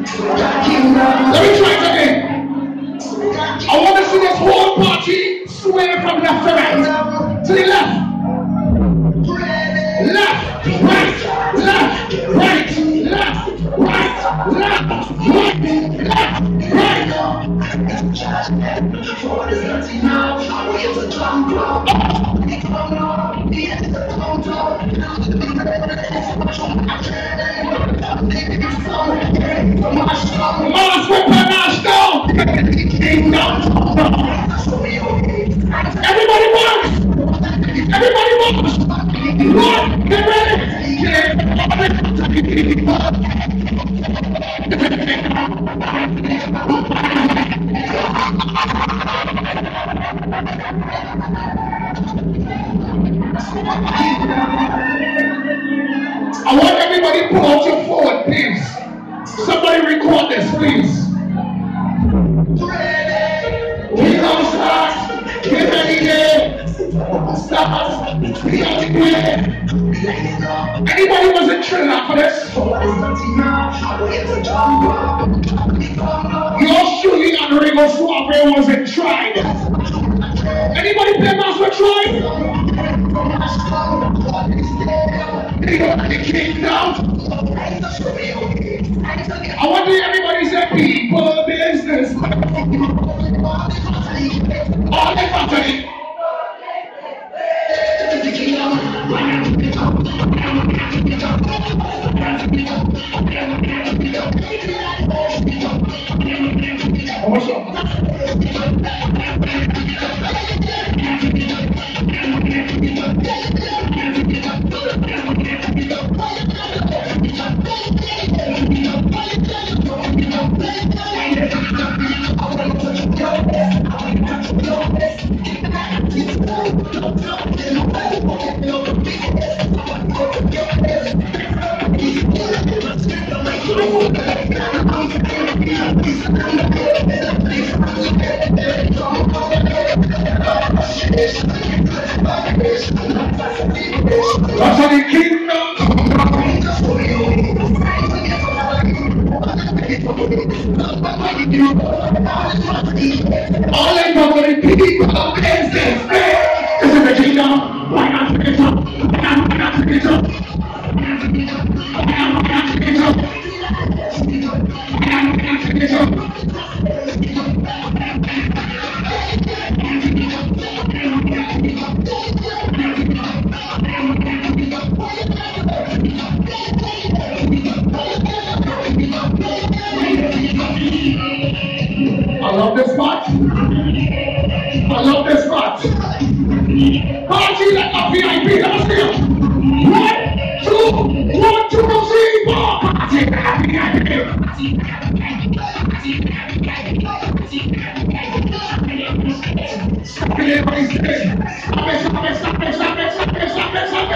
Let me try it again. I want to see this whole party sway from left to right. To the left. Left, right, left, right, left, right, left, right, left, right. Mars with panache down. Everybody moves. Everybody moves. Run, get ready. I want everybody to pull out your phone, please. Somebody record this, please. We don't start. Get ready there. Start. We are the way. Anybody was in Trinidad for this? Yours truly and Ringo Suave wasn't tried. Anybody play Mass with Tried? The kingdom. I want to hear everybody say people business. All the country. That's how the kingdom. All I know what the people is this. This is the kingdom. Why not pick it up? Why not pick it up? Why not pick it up? Why not pick it up? Why not pick it up? I love this spot. I love this spot. Party like a VIP. Let us hear. 1, 2, 1, 2, 3, 4. Party like a VIP. Stop it, everybody. Stop it, stop it, stop it, stop it, stop it, stop it, stop it.